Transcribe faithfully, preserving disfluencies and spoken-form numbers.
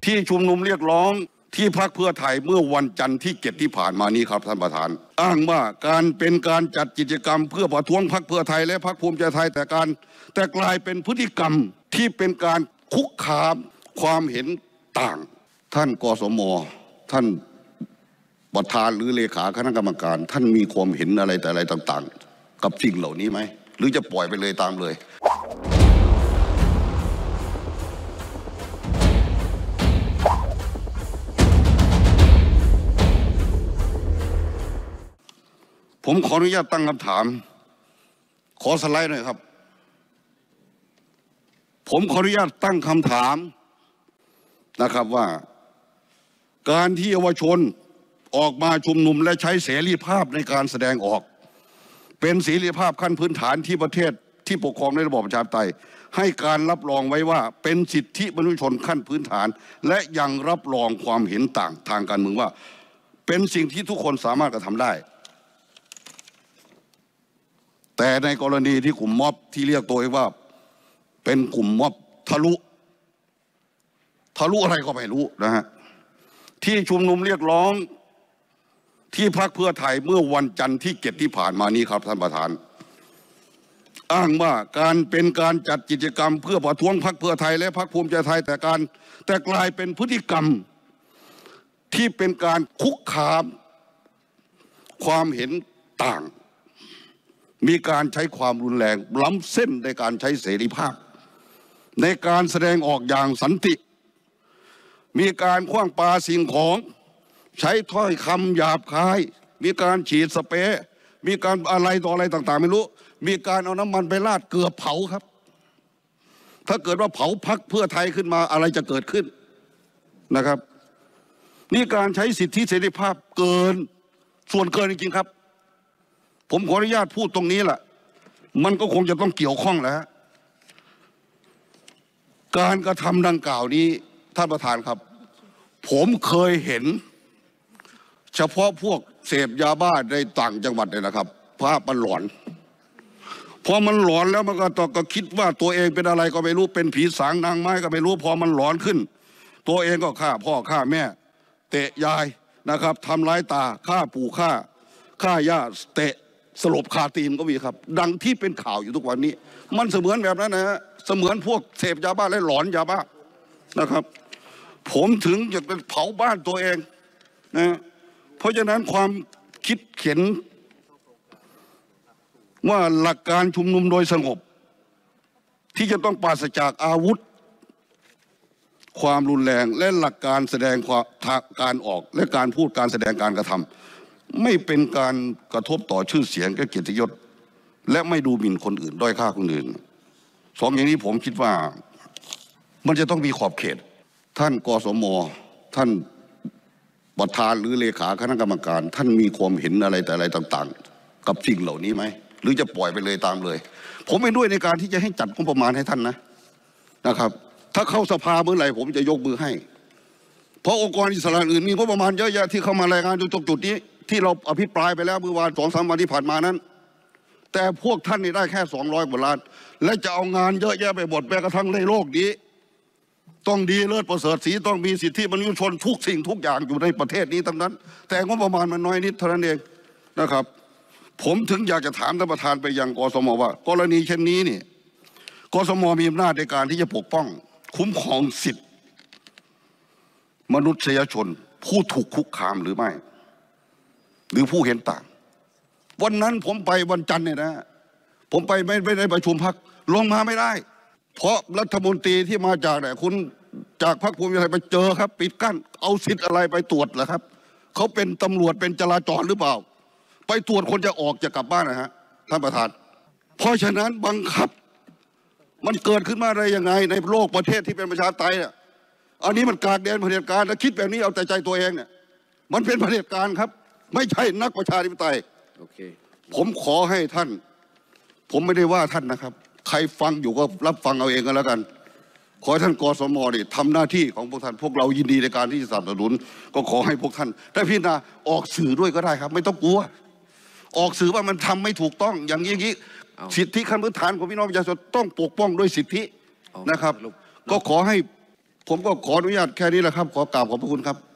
ที่ชุมนุมเรียกร้องที่พรรคเพื่อไทยเมื่อวันจันทร์ที่เจ็ดที่ผ่านมานี้ครับท่านประธานอ้างว่าการเป็นการจัดกิจกรรมเพื่อประท้วงพรรคเพื่อไทยและพรรคภูมิใจไทยแต่การแต่กลายเป็นพฤติกรรมที่เป็นการคุกคามความเห็นต่างท่านกสมท่านประธานหรือเลขาคณะกรรมการท่านมีความเห็นอะไรแต่อะไรต่างๆกับสิ่งเหล่านี้ไหมหรือจะปล่อยไปเลยตามเลยผมขออนุญาตตั้งคำถามขอสไลด์หน่อยครับผมขออนุญาตตั้งคำถามนะครับว่าการที่เยาวชนออกมาชุมนุมและใช้เสรีภาพในการแสดงออกเป็นเสรีภาพขั้นพื้นฐานที่ประเทศที่ปกครองในระบอบประชาธิปไตยให้การรับรองไว้ว่าเป็นสิทธิมนุษยชนขั้นพื้นฐานและยังรับรองความเห็นต่างทางการเมืองว่าเป็นสิ่งที่ทุกคนสามารถกระทำได้แต่ในกรณีที่กลุ่มม็อบที่เรียกตัวเองว่าเป็นกลุ่มม็อบทะลุทะลุอะไรก็ไม่รู้นะฮะที่ชุมนุมเรียกร้องที่พรรคเพื่อไทยเมื่อวันจันทร์ที่เจ็ดที่ผ่านมานี้ครับท่านประธานอ้างว่าการเป็นการจัดกิจกรรมเพื่อประท้วงพรรคเพื่อไทยและพรรคภูมิใจไทยแต่การแต่กลายเป็นพฤติกรรมที่เป็นการคุกคามความเห็นต่างมีการใช้ความรุนแรงล้ำเส้นในการใช้เสรีภาพในการแสดงออกอย่างสันติมีการขว้างปาสิ่งของใช้ถ้อยคำหยาบคายมีการฉีดสเปรย์มีการอะไรต่ออะไรต่างๆไม่รู้มีการเอาน้ำมันไปราดเกลือเผาครับถ้าเกิดว่าเผาพรรคเพื่อไทยขึ้นมาอะไรจะเกิดขึ้นนะครับนี่การใช้สิทธิเสรีภาพเกินส่วนเกินจริงๆครับผมขออนุญาตพูดตรงนี้แหละมันก็คงจะต้องเกี่ยวข้องแล้วการกระทำดังกล่าวนี้ท่านประธานครับผมเคยเห็นเฉพาะพวกเสพยาบ้าในต่างจังหวัดเนี่ยนะครับภาพมันหลอนพอมันหลอนแล้วมันก็ต้องก็คิดว่าตัวเองเป็นอะไรก็ไม่รู้เป็นผีสางนางไม้ก็ไม่รู้พอมันหลอนขึ้นตัวเองก็ฆ่าพ่อฆ่าแม่เตะยายนะครับทำร้ายตาฆ่าปู่ฆ่าฆ่าย่าเตะสลบคาตีนก็มีครับดังที่เป็นข่าวอยู่ทุกวันนี้มันเสมือนแบบนั้นนะฮะเสมือนพวกเสพยาบ้าและหลอนยาบ้านะครับผมถึงจะเป็นเผาบ้านตัวเองนะเพราะฉะนั้นความคิดเห็นว่าหลักการชุมนุมโดยสงบที่จะต้องปราศจากอาวุธความรุนแรงและหลักการแสดงความการออกและการพูดการแสดงการกระทำไม่เป็นการกระทบต่อชื่อเสียงและเกียรติยศและไม่ดูหมิ่นคนอื่นด้อยค่าคนอื่นสองอย่างนี้ผมคิดว่ามันจะต้องมีขอบเขตท่านกสมท่านประธานหรือเลขาคณะกรรมการท่านมีความเห็นอะไรแต่อะไรต่างๆกับสิ่งเหล่านี้ไหมหรือจะปล่อยไปเลยตามเลยผมไม่ด้วยในการที่จะให้จัดงบประมาณให้ท่านนะนะครับถ้าเข้าสภาเมื่อไหร่ผมจะยกมือให้เพราะองค์กรอิสระอื่นมีงบประมาณเยอะแยะที่เข้ามารายงานอยู่ตรงจุดนี้ที่เราอภิปรายไปแล้วเมื่อวานสองสามวันที่ผ่านมานั้นแต่พวกท่านนี่ได้แค่สองร้อยกว่าล้านและจะเอางานเยอะแยะไปหมดแม้กระทั่งในโลกนี้ต้องดีเลิศประเสริฐศรีต้องมีสิทธิมนุษยชนทุกสิ่งทุกอย่างอยู่ในประเทศนี้ทั้งนั้นแต่งบประมาณมันน้อยนิดเท่านั้นเองนะครับผมถึงอยากจะถามท่านประธานไปยังกสมว่ากรณีเช่นนี้นี่กสมมีอำนาจในการที่จะปกป้องคุ้มครองสิทธิมนุษยชนผู้ถูกคุกคามหรือไม่หรือผู้เห็นต่างวันนั้นผมไปวันจันทร์เนี่ยนะผมไปไม่ไม่ได้ประชุมพรรคลงมาไม่ได้เพราะรัฐมนตรีที่มาจากไหนคุณจากพรรคภูมิใจไทยไปเจอครับปิดกั้นเอาสิทธิ์อะไรไปตรวจเหรอครับเขาเป็นตำรวจเป็นจราจรหรือเปล่าไปตรวจคนจะออกจะกลับบ้านนะฮะท่านประธานเพราะฉะนั้นบังคับมันเกิดขึ้นมาได้ยังไงในโลกประเทศที่เป็นประชาธิปไตยอ่ะอันนี้มันกากแดนเผด็จการแล้วคิดแบบนี้เอาแต่ใจตัวเองเนี่ยมันเป็นเผด็จการครับไม่ใช่นักประชาธิปไตยโอเคผมขอให้ท่านผมไม่ได้ว่าท่านนะครับใครฟังอยู่ก็รับฟังเอาเองกันแล้วกันขอให้ท่านกสมนี่ทำหน้าที่ของพวกท่านพวกเรายินดีในการที่จะสนับสนุนก็ขอให้พวกท่านได้พิจารณาออกสื่อด้วยก็ได้ครับไม่ต้องกลัวออกสื่อว่ามันทำไม่ถูกต้องอย่างนี้อย่างนี้สิทธิขั้นพื้นฐานของพี่น้องประชาชนต้องปกป้องด้วยสิทธินะครับก็ขอให้ผมก็ขออนุญาตแค่นี้แหละครับขอกราบขอบพระคุณครับ